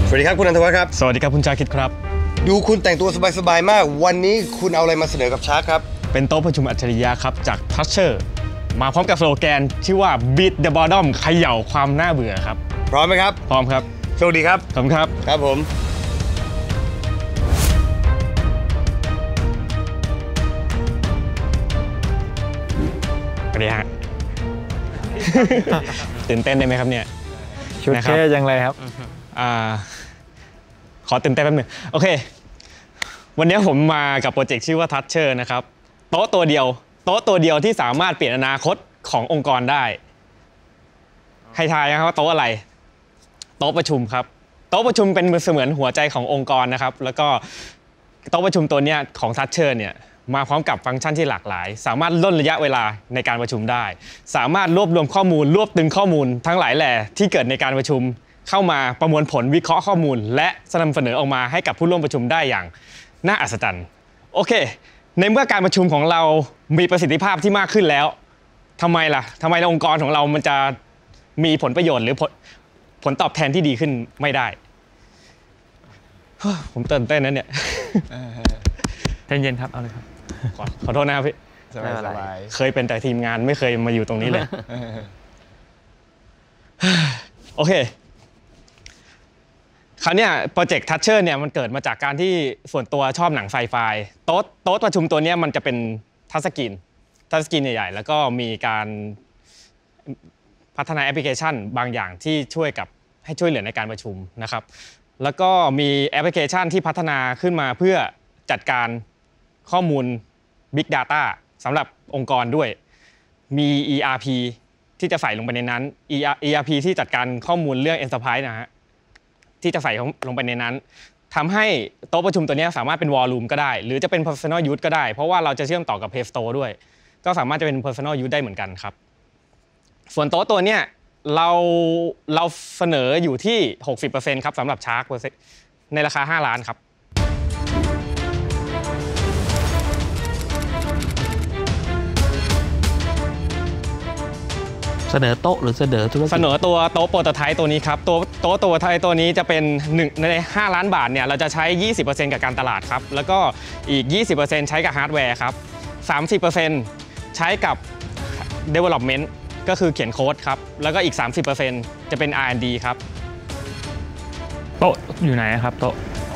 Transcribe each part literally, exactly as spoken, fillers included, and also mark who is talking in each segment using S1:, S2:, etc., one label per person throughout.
S1: สวัสดีครับคุณอนันทวัฒน์ครับ
S2: สวัสดีครับคุณชาคิดครับ
S1: ดูคุณแต่งตัวสบายๆมากวันนี้คุณเอาอะไรมาเสนอกับชาร์คครับ
S2: เป็นโต๊ะประชุมอัจฉริยะครับจาก Toucher มาพร้อมกับสโลแกนชื่อว่า Beat the Boredom เขย่าความน่าเบื่อครับ
S1: พร้อมไหมครับ
S2: พร้อมครับ
S1: โชคดีครับ
S2: ขอบคุณครับ
S1: ครับผม
S2: สวัสดีฮะ ตื่นเต้นได้ไหมครับเนี่ย
S3: ชุดเท่จังเลยครับ
S2: อ่าขอตื่นเต้นแป๊บนึงโอเควันนี้ผมมากับโปรเจกต์ชื่อว่า Toucher นะครับโต๊ะตัวเดียวโต๊ะตัวเดียวที่สามารถเปลี่ยนอนาคตขององค์กรได้ให้ทายนะครับว่าโต๊ะอะไรโต๊ะประชุมครับโต๊ะประชุมเป็นเสมือนหัวใจขององค์กรนะครับแล้วก็โต๊ะประชุมตัวนี้ของ Toucher เนี่ยมาพร้อมกับฟังก์ชันที่หลากหลายสามารถล่นระยะเวลาในการประชุมได้สามารถรวบรวมข้อมูลรวบตึงข้อมูลทั้งหลายแหล่ที่เกิดในการประชุมเข้ามาประมวลผลวิเคราะห์ข้อมูลและนำเสนอออกมาให้กับผู้ร่วมประชุมได้อย่างน่าอัศจรรย์โอเคในเมื่อการประชุมของเรามีประสิทธิภาพที่มากขึ้นแล้วทำไมล่ะทำไมองค์กรของเรามันจะมีผลประโยชน์หรือผลผลตอบแทนที่ดีขึ้นไม่ได้ผมตื่นเต้นนะเนี่ย
S3: ใจเย็นครับเอาเลยครับ
S2: ขอขอโทษนะครับพี่
S1: สบาย
S2: เคยเป็นแต่ทีมงานไม่เคยมาอยู่ตรงนี้เลยโอเคคราวนี้โปรเจกต์ Toucher เนี่ยมันเกิดมาจากการที่ส่วนตัวชอบหนังไซไฟโต๊ะโต๊ะประชุมตัวนี้มันจะเป็นทัชสกรีนทัชสกรีนใหญ่ๆแล้วก็มีการพัฒนาแอปพลิเคชันบางอย่างที่ช่วยกับให้ช่วยเหลือในการประชุมนะครับแล้วก็มีแอปพลิเคชันที่พัฒนาขึ้นมาเพื่อจัดการข้อมูล Big Data สำหรับองค์กรด้วยมี อี อาร์ พี ที่จะใส่ลงไปในนั้น อี อาร์ พี ที่จัดการข้อมูลเรื่อง Enterprise นะฮะที่จะใส่ลงไปในนั้นทำให้โต๊ะประชุมตัวนี้สามารถเป็น War Room ก็ได้หรือจะเป็น Personal Use ก็ได้เพราะว่าเราจะเชื่อมต่อกับ Play Store ด้วยก็สามารถจะเป็น Personal Use ได้เหมือนกันครับส่วนโต๊ะตัวนี้เราเราเสนออยู่ที่ หกสิบเปอร์เซ็นต์ ครับสำหรับชาร์คในราคาห้าล้านครับ
S3: เสนอโต๊ะหรือเสนอธุรกิจ
S2: เสนอตัวโต๊ะโปรโตไทป์ตัวนี้ครับตัวโต๊ะโปรโตไทป์ตัวนี้จะเป็นหนึ่งในห้าล้านบาทเนี่ยเราจะใช้ ยี่สิบเปอร์เซ็นต์ กับการตลาดครับแล้วก็อีก ยี่สิบเปอร์เซ็นต์ ใช้กับฮาร์ดแวร์ครับ สามสิบเปอร์เซ็นต์ ใช้กับ development ก็คือเขียนโค้ดครับแล้วก็อีก สามสิบเปอร์เซ็นต์ จะเป็น อาร์ แอนด์ ดี ครับ
S3: โต๊ะอยู่ไหนครับโต๊ะ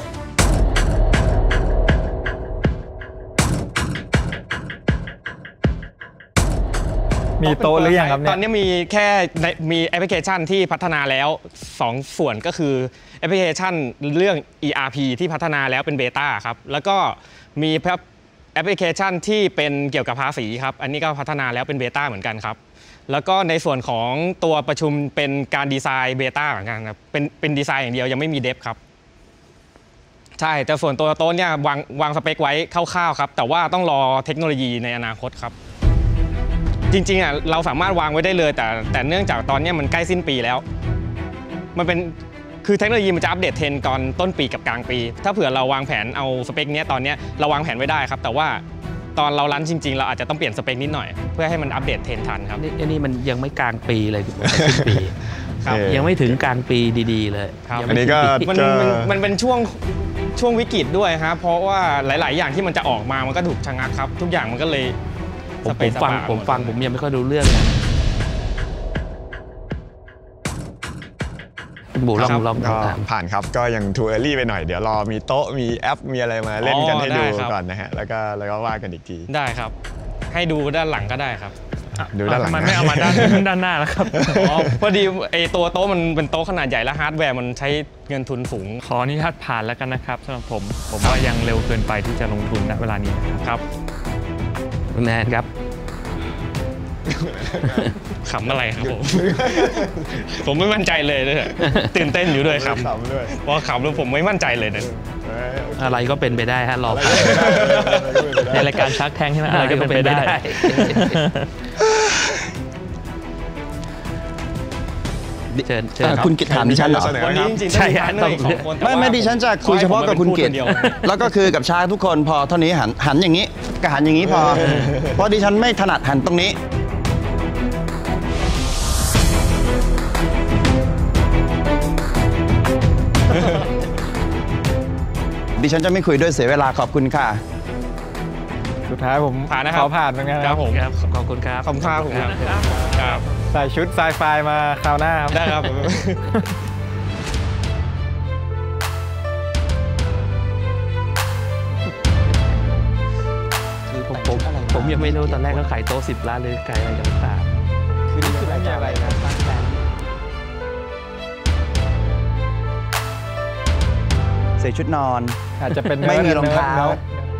S3: มีโต๊ะหรือยังครับเนี่ย
S2: ตอนนี้มีแค่มีแอปพลิเคชันที่พัฒนาแล้วสองส่วนก็คือแอปพลิเคชันเรื่อง อี อาร์ พี ที่พัฒนาแล้วเป็นเบต้าครับแล้วก็มีแอปพลิเคชันที่เป็นเกี่ยวกับภาษีครับอันนี้ก็พัฒนาแล้วเป็นเบต้าเหมือนกันครับแล้วก็ในส่วนของตัวประชุมเป็นการดีไซน์เบต้าเหมือนกันครับเป็นเป็นดีไซน์อย่างเดียวยังไม่มีเดฟครับใช่แต่ส่วนตัวโต๊ะเนี่ยวางวางสเปคไว้คร่าวๆครับแต่ว่าต้องรอเทคโนโลยีในอนาคตครับจริงๆอ่ะเราสามารถวางไว้ได้เลยแต่แต่เนื่องจากตอนนี้มันใกล้สิ้นปีแล้วมันเป็นคือเทคโนโลยีมันจะอัปเดตเทรนด์ก่อนต้นปีกับกลางปีถ้าเผื่อเราวางแผนเอาสเปคนี้ตอนนี้เราวางแผนไว้ได้ครับแต่ว่าตอนเรารันจริงๆเราอาจจะต้องเปลี่ยนสเปคนิดหน่อยเพื่อให้มันอัปเดตเทรนด์ทันครับ
S3: นี่นี่มันยังไม่กลางปีเลยถึงสิ้นปียังไม่ถึงกลางปีดีๆเลย
S1: อันนี้ก็
S2: มันมันเป็นช่วงช่วงวิกฤตด้วยครับเพราะว่าหลายๆอย่างที่มันจะออกมามันก็ถูกชะงักครับทุกอย่างมันก็เลย
S3: ผมฟังผมฟังผมยังไม่ค่อยรู้เรื่องนะบูลองลอง
S1: ผ่านครับก็ยังทูเออร์ลี่ไปหน่อยเดี๋ยวรอมีโต๊ะมีแอปมีอะไรมาเล่นกันให้ดูก่อนนะฮะแล้วก็แล้วก็ว่ากันอีกที
S2: ได้ครับให้ดูด้านหลังก็ได้ครับ
S1: ดูด้านหลัง
S3: มันไม่เอามาด้านด้านหน้าแล้วครับ
S2: พอดีไอตัวโต๊ะมันเป็นโต๊ะขนาดใหญ่และฮาร์ดแวร์มันใช้เงินทุนสูง
S3: ขออนุญาตผ่านแล้วกันนะครับสำหรับผมผมว่ายังเร็วเกินไปที่จะลงทุนณเวลานี้
S2: ครับ
S3: คุณแนนครับ
S2: ขำอะไรครับผมผมไม่มั่นใจเลยเลยตื่นเต้นอยู่ด้วยครับเพราะขำแล้วผมไม่มั่นใจเลยนะ
S3: อะไรก็เป็นไปได้ฮะรอในรายการชักแทงใช่ไหมอะไรก็เป็นไปได้เชิญเชิญ
S4: คุณกิตถามดิฉันเหรอ
S2: ใช่
S4: ไม่ไม่ดิฉันจะคุยเฉพาะกับคุณกิตแล้วก็คือกับชายทุกคนพอเท่านี้หันหันอย่างนี้ก็หันอย่างนี้พอเพราะดิฉันไม่ถนัดหันตรงนี้ดิฉันจะไม่คุยด้วยเสียเวลาขอบคุณค่ะ
S5: สุดท้ายผม
S2: ผ่านนะครับ
S5: ขอผ่านเหมือนกัน
S2: ครับผม
S3: ครับขอบคุณครับ
S2: ขอบคุณครับผมครับครับ
S5: ใส่ชุดไซไฟมาคราวหน้าครับ
S2: ได้ครับผม
S3: คือผมผมผมยังไม่รู้ตอนแรกก็ขายโต๊ะสิบล้านหรือขายอะไรกันต่าง
S5: คือนี่คืออะไรนะ
S4: ใส่ชุดนอน
S5: อาจจะเป็น
S4: ไม่มีรองเท้า
S5: เนื้อ